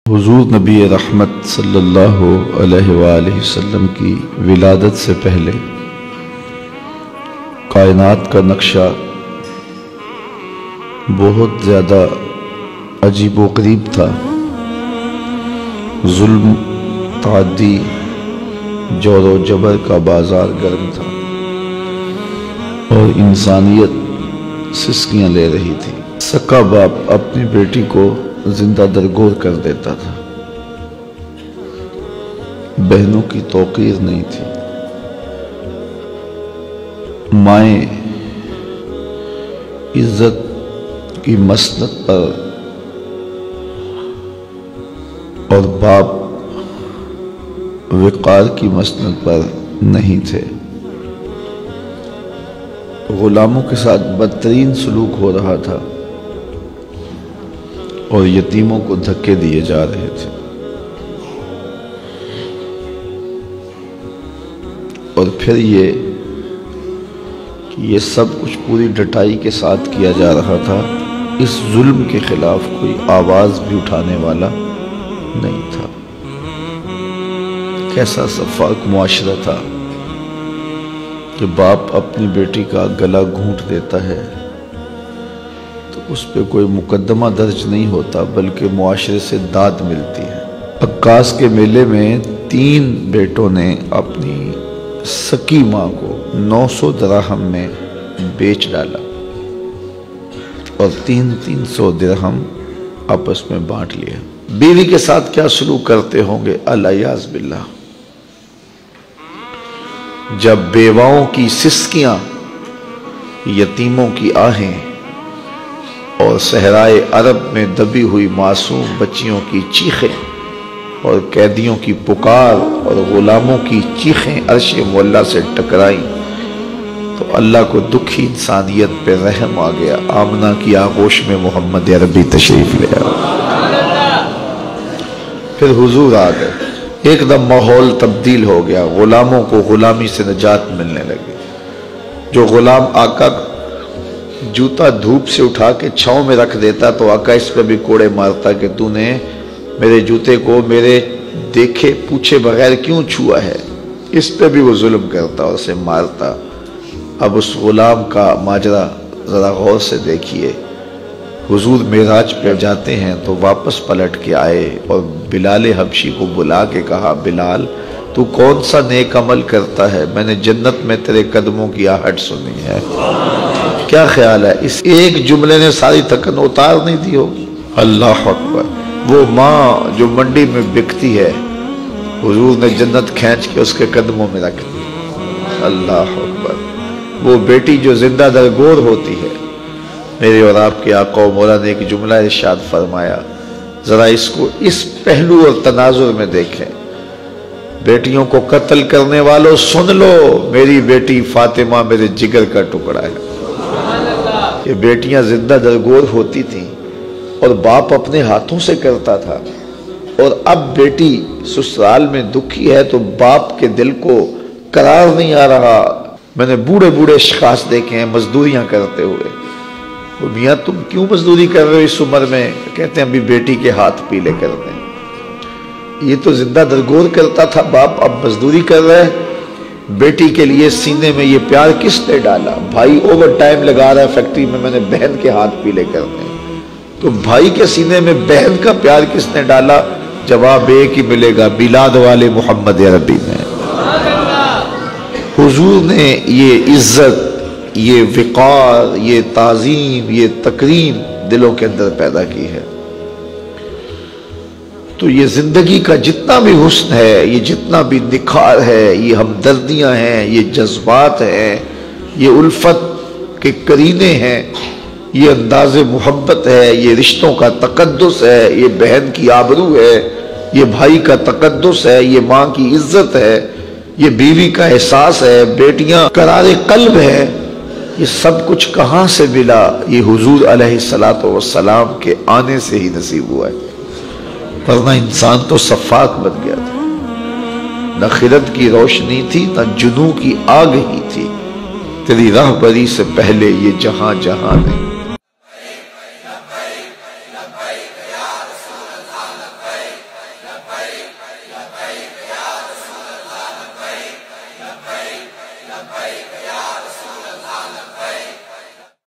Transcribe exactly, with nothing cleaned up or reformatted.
حضور نبی رحمت صلی اللہ علیہ وآلہ وسلم کی ولادت سے پہلے کائنات کا نقشہ بہت زیادہ عجیب و غریب تھا۔ ظلم، تعدی، جور و جبر کا بازار گرم تھا اور انسانیت سسکیاں لے رہی تھی۔ سکا باپ اپنی بیٹی کو زندہ درگور کر دیتا تھا۔ بہنوں کی توقیر نہیں تھی۔ مائیں عزت کی مسند پر اور باپ وقار کی مسند پر نہیں تھے۔ غلاموں کے ساتھ بدترین سلوک ہو رہا تھا اور یتیموں کو دھکے دیے جا رہے تھے، اور پھر یہ کہ یہ سب کچھ پوری ڈٹائی کے ساتھ کیا جا رہا تھا۔ اس ظلم کے خلاف کوئی آواز بھی اٹھانے والا نہیں تھا۔ کیسا شفاف معاشرہ تھا کہ باپ اپنی بیٹی کا گلا گھونٹ دیتا ہے تو اس پہ کوئی مقدمہ درج نہیں ہوتا، بلکہ معاشرے سے داد ملتی ہے۔ عکاس کے میلے میں تین بیٹوں نے اپنی سکی ماں کو نو سو درہم میں بیچ ڈالا اور تین تین سو درہم آپس میں بانٹ لیا۔ بیوی کے ساتھ کیا سلوک کرتے ہوں گے الیاذ باللہ۔ جب بیواؤں کی سسکیاں، یتیموں کی آہیں اور صحرائے عرب میں دبی ہوئی معصوم بچیوں کی چیخیں اور قیدیوں کی پکار اور غلاموں کی چیخیں عرش مولا سے ٹکرائیں تو اللہ کو دکھی انسانیت پہ رحم آ گیا۔ آمنہ کی آغوش میں محمد عربی تشریف لے آیا۔ پھر حضور آ گئے، ایک دم ماحول تبدیل ہو گیا۔ غلاموں کو غلامی سے نجات ملنے لگی۔ جو غلام آقا جوتا دھوپ سے اٹھا کے چھاؤں میں رکھ دیتا تو آقا اس پہ بھی کوڑے مارتا کہ تو نے میرے جوتے کو میرے دیکھے پوچھے بغیر کیوں چھوا ہے۔ اس پہ بھی وہ ظلم کرتا اور اسے مارتا۔ اب اس غلام کا ماجرا ذرا غور سے دیکھیے۔ حضور معراج پہ جاتے ہیں تو واپس پلٹ کے آئے اور بلال حبشی کو بلا کے کہا، بلال تو کون سا نیک عمل کرتا ہے؟ میں نے جنت میں تیرے قدموں کی آہٹ سنی ہے۔ کیا خیال ہے اس ایک جملے نے ساری تھکن اتار نہیں دی ہوگی؟ اللہ اکبر۔ وہ ماں جو منڈی میں بکتی ہے، حضور نے جنت کھینچ کے اس کے قدموں میں رکھ دی۔ اللہ اکبر۔ وہ بیٹی جو زندہ درگور ہوتی ہے، میرے اور آپ کے آقا و مولا نے ایک جملہ ارشاد فرمایا، ذرا اس کو اس پہلو اور تناظر میں دیکھیں۔ بیٹیوں کو قتل کرنے والوں سن لو، میری بیٹی فاطمہ میرے جگر کا ٹکڑا ہے۔ یہ بیٹیاں زندہ درگور ہوتی تھیں اور باپ اپنے ہاتھوں سے کرتا تھا، اور اب بیٹی سسرال میں دکھی ہے تو باپ کے دل کو قرار نہیں آ رہا۔ میں نے بوڑھے بوڑھے اشخاص دیکھے ہیں مزدوریاں کرتے ہوئے۔ وہ میاں تم کیوں مزدوری کر رہے ہو اس عمر میں؟ کہتے ہیں ابھی بیٹی کے ہاتھ پیلے کر دیں۔ یہ تو زندہ درگور کرتا تھا باپ، اب مزدوری کر رہے ہیں۔ بیٹی کے لیے سینے میں یہ پیار کس نے ڈالا؟ بھائی اوور ٹائم لگا رہا ہے فیکٹری میں، میں نے بہن کے ہاتھ پیلے کر دیں۔ تو بھائی کے سینے میں بہن کا پیار کس نے ڈالا؟ جواب ایک ہی ملے گا، میلاد والے محمد عربی میں۔ حضور نے یہ عزت، یہ وقار، یہ تعظیم، یہ تکریم دلوں کے اندر پیدا کی ہے۔ تو یہ زندگی کا جتنا بھی حسن ہے، یہ جتنا بھی نکھار ہے، یہ ہمدردیاں ہیں، یہ جذبات ہیں، یہ الفت کے قرینے ہیں، یہ انداز محبت ہے، یہ رشتوں کا تقدس ہے، یہ بہن کی آبرو ہے، یہ بھائی کا تقدس ہے، یہ ماں کی عزت ہے، یہ بیوی کا احساس ہے، بیٹیاں قرار قلب ہے۔ یہ سب کچھ کہاں سے ملا؟ یہ حضور علیہ الصلوۃ والسلام کے آنے سے ہی نصیب ہوا ہے، ورنہ انسان تو صفاق بن گیا تھا۔ نہ خرد کی روشنی تھی، نہ جنوں کی آگ ہی تھی، تیری راہبری سے پہلے یہ جہاں جہاں نہیں۔ لبیک لبیک یا رسول اللہ لبیک رسول اللہ لبیک